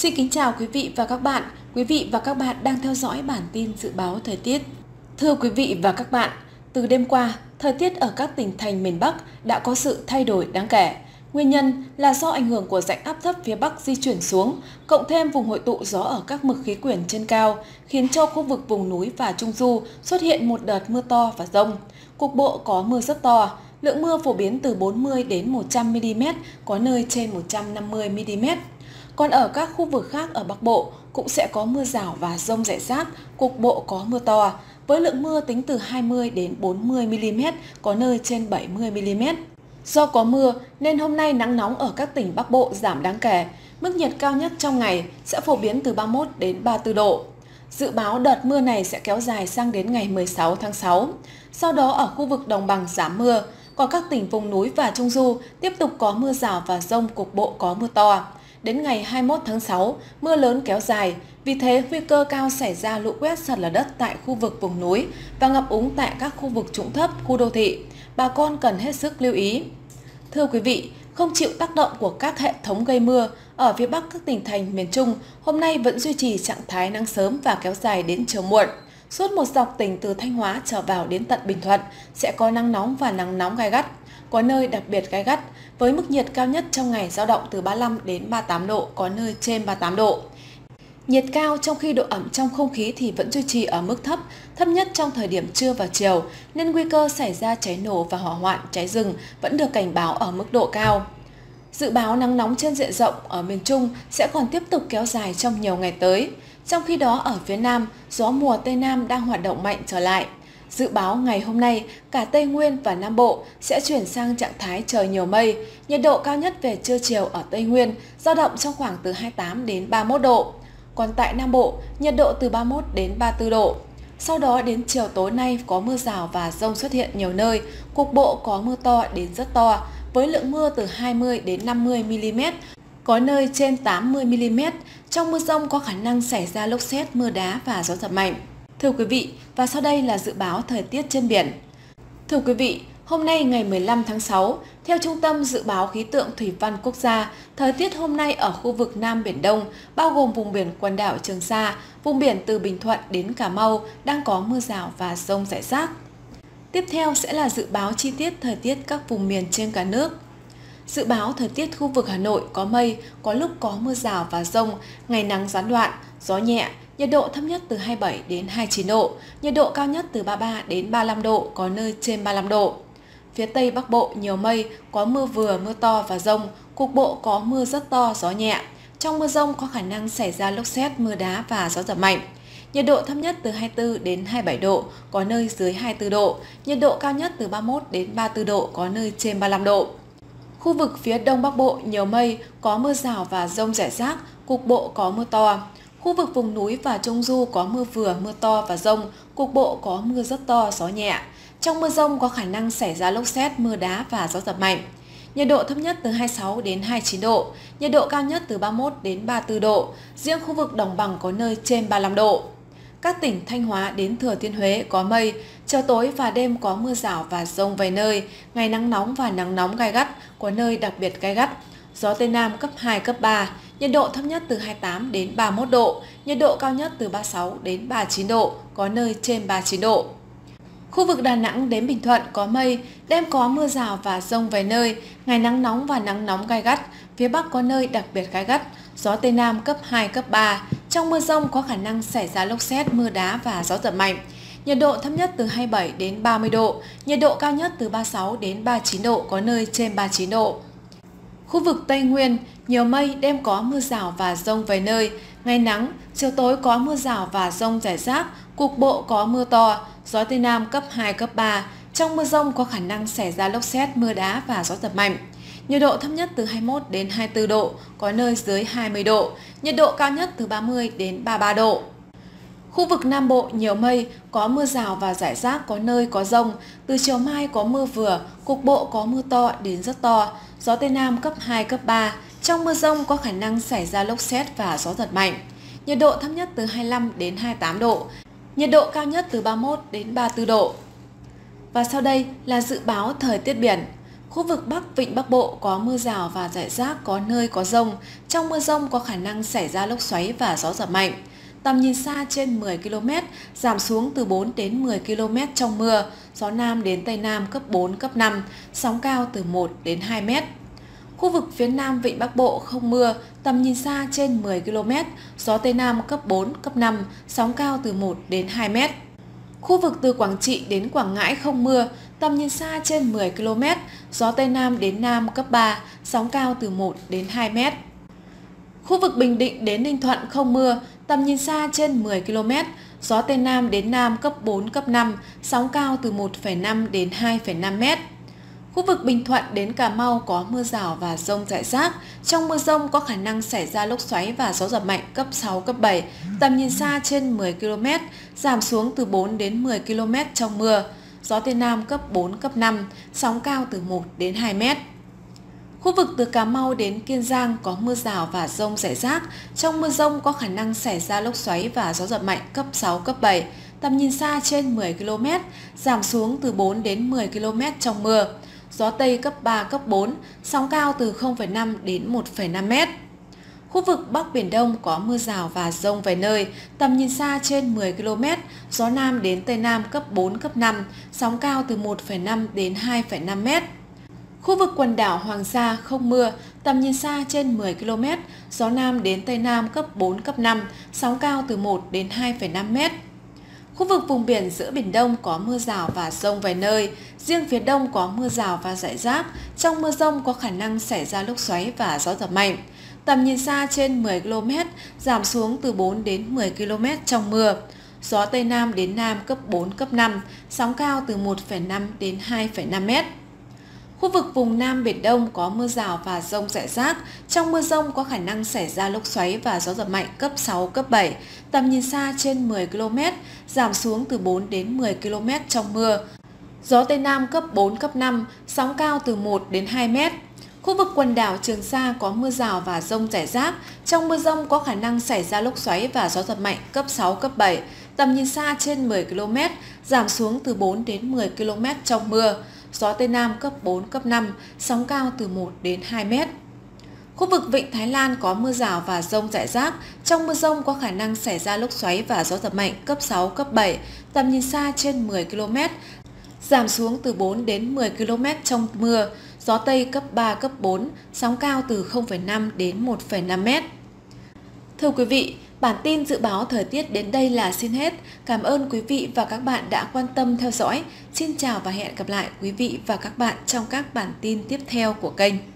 Xin kính chào quý vị và các bạn. Quý vị và các bạn đang theo dõi bản tin dự báo thời tiết. Thưa quý vị và các bạn, từ đêm qua, thời tiết ở các tỉnh thành miền Bắc đã có sự thay đổi đáng kể. Nguyên nhân là do ảnh hưởng của rãnh áp thấp phía Bắc di chuyển xuống, cộng thêm vùng hội tụ gió ở các mực khí quyển trên cao, khiến cho khu vực vùng núi và Trung Du xuất hiện một đợt mưa to và dông. Cục bộ có mưa rất to, lượng mưa phổ biến từ 40 đến 100 mm, có nơi trên 150 mm. Còn ở các khu vực khác ở Bắc Bộ cũng sẽ có mưa rào và dông rải rác, cục bộ có mưa to, với lượng mưa tính từ 20 đến 40 mm, có nơi trên 70 mm. Do có mưa nên hôm nay nắng nóng ở các tỉnh Bắc Bộ giảm đáng kể, mức nhiệt cao nhất trong ngày sẽ phổ biến từ 31 đến 34 độ. Dự báo đợt mưa này sẽ kéo dài sang đến ngày 16 tháng 6. Sau đó ở khu vực đồng bằng giảm mưa, còn các tỉnh vùng núi và Trung Du tiếp tục có mưa rào và dông, cục bộ có mưa to. Đến ngày 21 tháng 6, mưa lớn kéo dài, vì thế nguy cơ cao xảy ra lũ quét, sạt lở đất tại khu vực vùng núi và ngập úng tại các khu vực trũng thấp, khu đô thị. Bà con cần hết sức lưu ý. Thưa quý vị, không chịu tác động của các hệ thống gây mưa, ở phía Bắc các tỉnh thành miền Trung hôm nay vẫn duy trì trạng thái nắng sớm và kéo dài đến chiều muộn. Suốt một dọc tỉnh từ Thanh Hóa trở vào đến tận Bình Thuận sẽ có nắng nóng và nắng nóng gai gắt, có nơi đặc biệt gai gắt, với mức nhiệt cao nhất trong ngày dao động từ 35 đến 38 độ, có nơi trên 38 độ. Nhiệt cao trong khi độ ẩm trong không khí thì vẫn duy trì ở mức thấp, thấp nhất trong thời điểm trưa và chiều, nên nguy cơ xảy ra cháy nổ và hỏa hoạn, cháy rừng vẫn được cảnh báo ở mức độ cao. Dự báo nắng nóng trên diện rộng ở miền Trung sẽ còn tiếp tục kéo dài trong nhiều ngày tới. Trong khi đó ở phía Nam, gió mùa Tây Nam đang hoạt động mạnh trở lại. Dự báo ngày hôm nay, cả Tây Nguyên và Nam Bộ sẽ chuyển sang trạng thái trời nhiều mây, nhiệt độ cao nhất về trưa chiều ở Tây Nguyên dao động trong khoảng từ 28 đến 31 độ. Còn tại Nam Bộ, nhiệt độ từ 31 đến 34 độ. Sau đó đến chiều tối nay có mưa rào và dông xuất hiện nhiều nơi, cục bộ có mưa to đến rất to, với lượng mưa từ 20 đến 50 mm, có nơi trên 80 mm. Trong mưa dông có khả năng xảy ra lốc sét, mưa đá và gió giật mạnh. Thưa quý vị, và sau đây là dự báo thời tiết trên biển. Thưa quý vị, hôm nay ngày 15 tháng 6, theo Trung tâm Dự báo Khí tượng Thủy văn Quốc gia, thời tiết hôm nay ở khu vực Nam Biển Đông, bao gồm vùng biển quần đảo Trường Sa, vùng biển từ Bình Thuận đến Cà Mau đang có mưa rào và dông rải rác. Tiếp theo sẽ là dự báo chi tiết thời tiết các vùng miền trên cả nước. Dự báo thời tiết khu vực Hà Nội có mây, có lúc có mưa rào và dông, ngày nắng gián đoạn, gió nhẹ, nhiệt độ thấp nhất từ 27 đến 29 độ, nhiệt độ cao nhất từ 33 đến 35 độ, có nơi trên 35 độ. Phía Tây Bắc Bộ nhiều mây, có mưa vừa, mưa to và dông, cục bộ có mưa rất to, gió nhẹ. Trong mưa dông có khả năng xảy ra lốc sét, mưa đá và gió giật mạnh. Nhiệt độ thấp nhất từ 24 đến 27 độ, có nơi dưới 24 độ, nhiệt độ cao nhất từ 31 đến 34 độ, có nơi trên 35 độ. Khu vực phía Đông Bắc Bộ nhiều mây, có mưa rào và dông rải rác, cục bộ có mưa to. Khu vực vùng núi và Trung Du có mưa vừa, mưa to và dông, cục bộ có mưa rất to, gió nhẹ. Trong mưa dông có khả năng xảy ra lốc sét, mưa đá và gió giật mạnh. Nhiệt độ thấp nhất từ 26 đến 29 độ, nhiệt độ cao nhất từ 31 đến 34 độ, riêng khu vực đồng bằng có nơi trên 35 độ. Các tỉnh Thanh Hóa đến Thừa Thiên Huế có mây, chiều tối và đêm có mưa rào và dông vài nơi, ngày nắng nóng và nắng nóng gai gắt, có nơi đặc biệt gai gắt. Gió Tây Nam cấp 2, cấp 3, nhiệt độ thấp nhất từ 28 đến 31 độ, nhiệt độ cao nhất từ 36 đến 39 độ, có nơi trên 39 độ. Khu vực Đà Nẵng đến Bình Thuận có mây, đêm có mưa rào và dông vài nơi, ngày nắng nóng và nắng nóng gai gắt, phía Bắc có nơi đặc biệt gai gắt, gió Tây Nam cấp 2, cấp 3. Trong mưa dông có khả năng xảy ra lốc sét, mưa đá và gió giật mạnh. Nhiệt độ thấp nhất từ 27 đến 30 độ, nhiệt độ cao nhất từ 36 đến 39 độ, có nơi trên 39 độ. Khu vực Tây Nguyên, nhiều mây, đêm có mưa rào và dông vài nơi, ngày nắng, chiều tối có mưa rào và dông rải rác, cục bộ có mưa to, gió Tây Nam cấp 2, cấp 3. Trong mưa dông có khả năng xảy ra lốc sét, mưa đá và gió giật mạnh. Nhiệt độ thấp nhất từ 21 đến 24 độ, có nơi dưới 20 độ, nhiệt độ cao nhất từ 30 đến 33 độ. Khu vực Nam Bộ nhiều mây, có mưa rào và rải rác, có nơi có dông. Từ chiều mai có mưa vừa, cục bộ có mưa to đến rất to, gió Tây Nam cấp 2, cấp 3. Trong mưa dông có khả năng xảy ra lốc sét và gió giật mạnh. Nhiệt độ thấp nhất từ 25 đến 28 độ, nhiệt độ cao nhất từ 31 đến 34 độ. Và sau đây là dự báo thời tiết biển. Khu vực Bắc Vịnh Bắc Bộ có mưa rào và rải rác, có nơi có dông. Trong mưa dông có khả năng xảy ra lốc xoáy và gió giật mạnh. Tầm nhìn xa trên 10 km, giảm xuống từ 4 đến 10 km trong mưa, gió Nam đến Tây Nam cấp 4, cấp 5, sóng cao từ 1 đến 2 m. Khu vực phía Nam Vịnh Bắc Bộ không mưa, tầm nhìn xa trên 10 km, gió Tây Nam cấp 4, cấp 5, sóng cao từ 1 đến 2 m. Khu vực từ Quảng Trị đến Quảng Ngãi không mưa, tầm nhìn xa trên 10 km, gió Tây Nam đến Nam cấp 3, sóng cao từ 1 đến 2 m. Khu vực Bình Định đến Ninh Thuận không mưa, tầm nhìn xa trên 10 km, gió Tây Nam đến Nam cấp 4, cấp 5, sóng cao từ 1,5 đến 2,5 m. Khu vực Bình Thuận đến Cà Mau có mưa rào và dông rải rác. Trong mưa dông có khả năng xảy ra lốc xoáy và gió giật mạnh cấp 6, cấp 7, tầm nhìn xa trên 10 km, giảm xuống từ 4 đến 10 km trong mưa. Gió Tây Nam cấp 4, cấp 5, sóng cao từ 1 đến 2 m. Khu vực từ Cà Mau đến Kiên Giang có mưa rào và dông rải rác. Trong mưa dông có khả năng xảy ra lốc xoáy và gió giật mạnh cấp 6, cấp 7, tầm nhìn xa trên 10 km, giảm xuống từ 4 đến 10 km trong mưa. Gió Tây cấp 3, cấp 4, sóng cao từ 0,5 đến 1,5 m. Khu vực Bắc Biển Đông có mưa rào và dông vài nơi, tầm nhìn xa trên 10 km, gió Nam đến Tây Nam cấp 4, cấp 5, sóng cao từ 1,5 đến 2,5 m. Khu vực quần đảo Hoàng Sa không mưa, tầm nhìn xa trên 10 km, gió Nam đến Tây Nam cấp 4, cấp 5, sóng cao từ 1 đến 2,5 m. Khu vực vùng biển giữa Biển Đông có mưa rào và dông vài nơi, riêng phía Đông có mưa rào và rải rác, trong mưa dông có khả năng xảy ra lốc xoáy và gió giật mạnh. Tầm nhìn xa trên 10 km, giảm xuống từ 4 đến 10 km trong mưa. Gió Tây Nam đến Nam cấp 4, cấp 5, sóng cao từ 1,5 đến 2,5 m. Khu vực vùng Nam Biển Đông có mưa rào và dông rải rác, trong mưa dông có khả năng xảy ra lốc xoáy và gió giật mạnh cấp 6, cấp 7, tầm nhìn xa trên 10 km, giảm xuống từ 4 đến 10 km trong mưa. Gió Tây Nam cấp 4, cấp 5, sóng cao từ 1 đến 2 m. Khu vực quần đảo Trường Sa có mưa rào và dông rải rác, trong mưa dông có khả năng xảy ra lốc xoáy và gió giật mạnh cấp 6, cấp 7, tầm nhìn xa trên 10 km, giảm xuống từ 4 đến 10 km trong mưa. Gió Tây Nam cấp 4, cấp 5, sóng cao từ 1 đến 2 m. Khu vực Vịnh Thái Lan có mưa rào và dông rải rác, trong mưa dông có khả năng xảy ra lốc xoáy và gió giật mạnh cấp 6, cấp 7, tầm nhìn xa trên 10 km, giảm xuống từ 4 đến 10 km trong mưa. Gió Tây cấp 3, cấp 4, sóng cao từ 0,5 đến 1,5 m. Thưa quý vị, bản tin dự báo thời tiết đến đây là xin hết. Cảm ơn quý vị và các bạn đã quan tâm theo dõi. Xin chào và hẹn gặp lại quý vị và các bạn trong các bản tin tiếp theo của kênh.